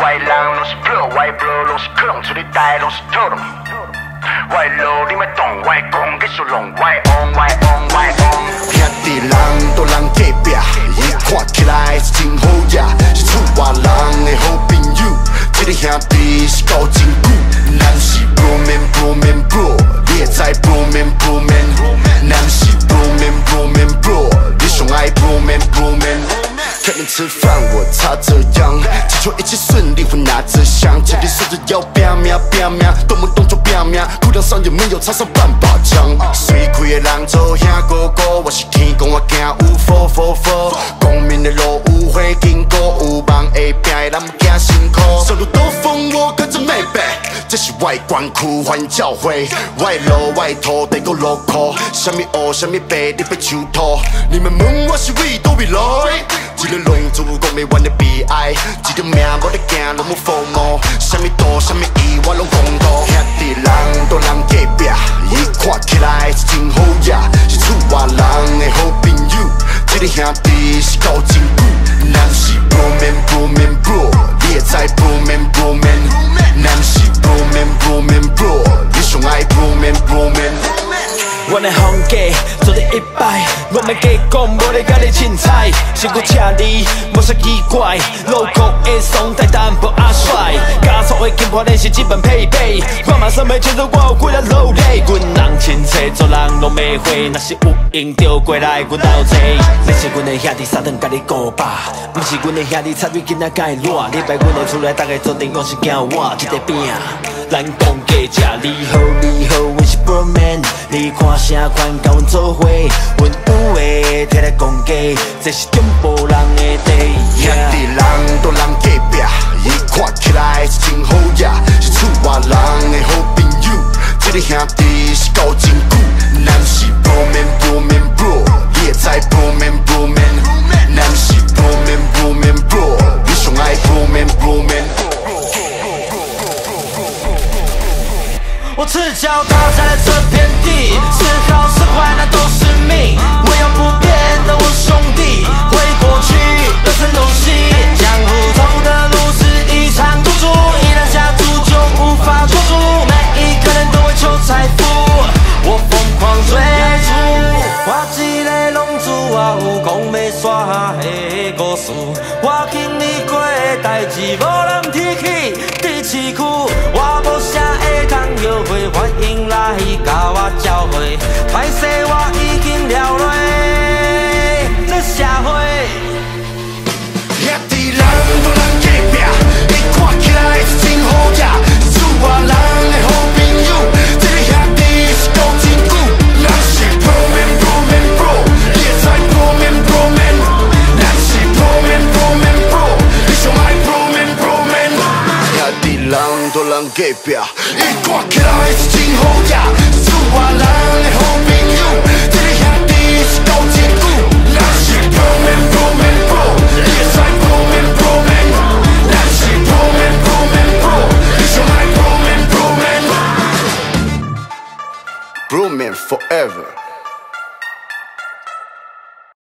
外人拢是 pro， 外 bro 拢是克隆，出你台拢是特种。外路你莫动，外讲继续弄，外 on 外 on 外 on。兄弟人都人隔壁，伊看起来是真好呀，是厝外人的好朋友。这个兄弟是交真久，咱是 bro man bro man bro， 你会知 bro man bro man， 咱是 bro man bro man bro， 你上爱 bro man bro man。开门吃饭我擦着秧，祈求一切顺利会拿着香，前提是着要拼命拼命，动不动就拼命，裤裆上也没有插上半把枪。水开的人做兄哥哥，我是天公我行有福福福，光明的路有花经过，有梦会拼的人不惊辛苦。走路兜风我跟着妹妹，这是外关区环教会，外路外头得个 local， 什么黑什么白你别求托，你们问我是为都未来。一个龙族讲袂完的悲哀，一条命无得行，拢无父母，什么道什么义我拢公道。兄弟人都人隔壁，伊看起来是真好呀，是厝外人的好朋友。这个兄弟是交真久，咱是 bro man bro man bro， 你会知 bro man bro man， 咱是 bro man bro man bro， 你上爱 bro man bro man。 阮的风格做你100，我袂假讲，无咧甲你凊彩，身躯赤你，无啥奇怪。路口的双台淡薄仔帅，加速的金盘的是基本配备。我嘛算袂清楚我有几多努力。阮人亲切，做人拢袂花，若是有闲就过来阮斗坐。你是阮的兄弟，三顿甲你顾饱，毋是阮的兄弟，插你囡仔甲伊烂。礼拜阮的厝内，大家做阵用心行碗，一个饼。咱讲价吃你好你好，阮是 bro man， 你看啥款甲阮做伙，阮有的摕来讲价，这是中部人的地。 兄弟人都人隔壁，伊看起来是真好呀，是厝外人的好朋友。这个兄弟是交真久，咱是 bro man bro man bro， 你会知 bro man bro man， 咱是 bro man bro man bro， 你上爱 bro man bro man。 我赤脚踏在了这片地，是好是坏那都是命。我有不变的我兄弟，回过去人生游戏，江湖走的路是一场赌注，一旦下注就无法做主。每一个人都为求财富，我疯狂追逐。我一个龙珠，我有讲要煞的故事，我经历过的代志，无人提起第七区，我无啥会通后悔，欢迎来甲我交会。歹势我已经了落这社会。 兄弟人都人隔壁，伊看起来是真好呀，是厝外人的好朋友。这个兄弟是交真久，咱是 bro man bro man bro， 你会知 bro man bro man， 咱是 bro man bro man bro， 你上爱 bro man bro man。兄弟人都人隔壁，伊看起来是真好呀，是厝外人的好朋友。这个兄弟是交真久，咱是 bro man bro man。